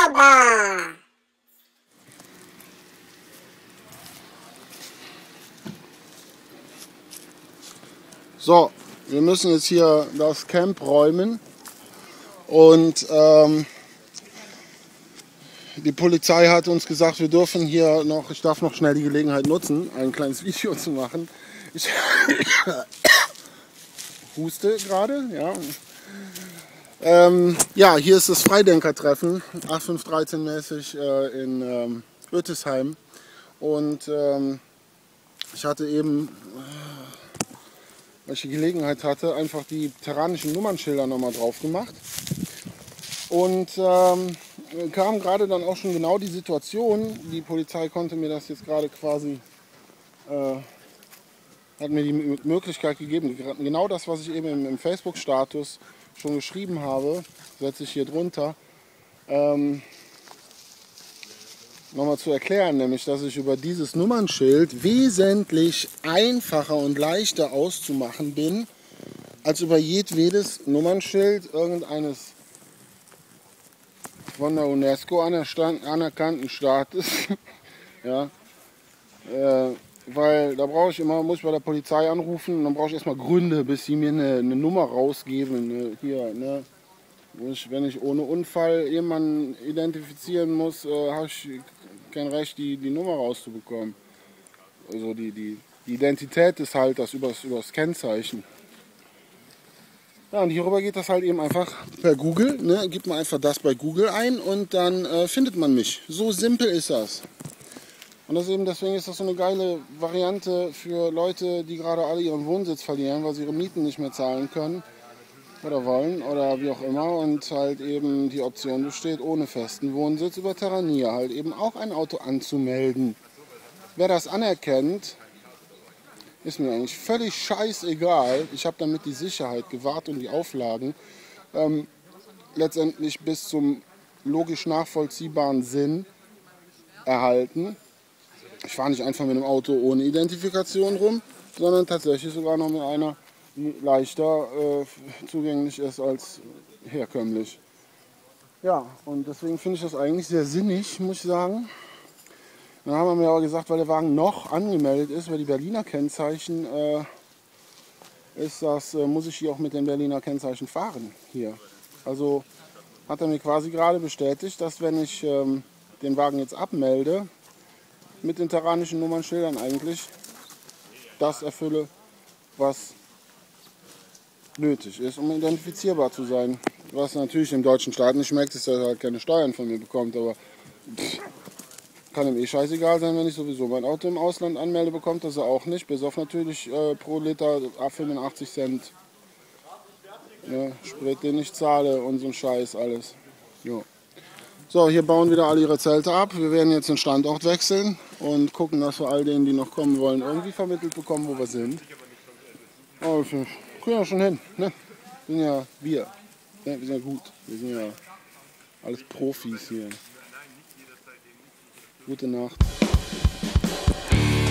Sauber! So, wir müssen jetzt hier das Camp räumen und die Polizei hat uns gesagt, wir dürfen hier noch, ich darf noch schnell die Gelegenheit nutzen, ein kleines Video zu machen. Ich huste gerade, ja. Ja, hier ist das Freidenker-Treffen, 8513-mäßig in Uetesheim. Und ich hatte eben, weil ich die Gelegenheit hatte, einfach die terranischen Nummernschilder nochmal drauf gemacht. Und kam gerade dann auch schon genau die Situation, die Polizei konnte mir das jetzt gerade quasi, hat mir die Möglichkeit gegeben, genau das, was ich eben im Facebook-Status schon geschrieben habe, setze ich hier drunter, nochmal zu erklären, nämlich, dass ich über dieses Nummernschild wesentlich einfacher und leichter auszumachen bin, als über jedwedes Nummernschild irgendeines von der UNESCO anerkannten Staates. Ja, weil da muss ich bei der Polizei anrufen und dann brauche ich erstmal Gründe, bis sie mir eine Nummer rausgeben. Hier, ne? Wenn ich ohne Unfall jemanden identifizieren muss, habe ich kein Recht, die Nummer rauszubekommen. Also die Identität des Halters übers Kennzeichen. Ja, und hierüber geht das halt eben einfach per Google. Ne? Gibt man einfach das bei Google ein und dann findet man mich. So simpel ist das. Und deswegen ist das so eine geile Variante für Leute, die gerade alle ihren Wohnsitz verlieren, weil sie ihre Mieten nicht mehr zahlen können oder wollen oder wie auch immer. Und halt eben die Option besteht, ohne festen Wohnsitz über Terrania halt eben auch ein Auto anzumelden. Wer das anerkennt, ist mir eigentlich völlig scheißegal. Ich habe damit die Sicherheit gewahrt und die Auflagen letztendlich bis zum logisch nachvollziehbaren Sinn erhalten. Ich fahre nicht einfach mit einem Auto ohne Identifikation rum, sondern tatsächlich sogar noch mit einer, die leichter zugänglich ist als herkömmlich. Ja, und deswegen finde ich das eigentlich sehr sinnig, muss ich sagen. Dann haben wir mir aber gesagt, weil der Wagen noch angemeldet ist, weil die Berliner Kennzeichen muss ich hier auch mit den Berliner Kennzeichen fahren hier. Also hat er mir quasi gerade bestätigt, dass wenn ich den Wagen jetzt abmelde, mit den terranischen Nummernschildern eigentlich das erfülle, was nötig ist, um identifizierbar zu sein. Was natürlich dem deutschen Staat nicht schmeckt, ist, dass er halt keine Steuern von mir bekommt, aber kann ihm eh scheißegal sein, wenn ich sowieso mein Auto im Ausland anmelde, bekommt das er auch nicht, bis auf natürlich pro Liter 85 Cent Sprit, den ich zahle und so ein Scheiß alles. Jo. So, hier bauen wieder alle ihre Zelte ab. Wir werden jetzt den Standort wechseln und gucken, dass wir all denen, die noch kommen wollen, irgendwie vermittelt bekommen, wo wir sind. Aber wir kriegen ja schon hin. Ne? Wir sind ja wir. Ne? Wir sind ja gut. Wir sind ja alles Profis hier. Gute Nacht.